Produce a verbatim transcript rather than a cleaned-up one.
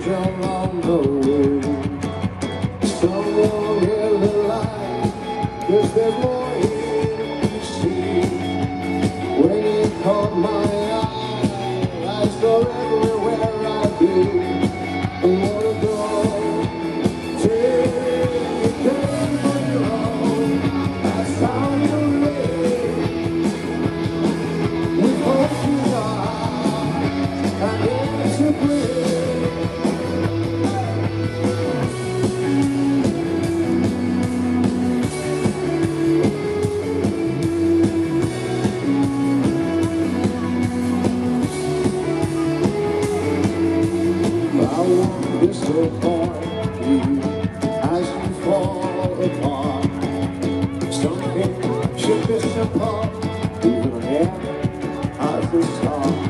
along the way. Someone held the light, 'cause there's more here to see. When you caught my eye, I saw everywhere I be. I wanna go till you came on your own. I found your way. We hope you are. I need to breathe. I won't disappoint you as you fall apart. Something should be apart, even here at the start.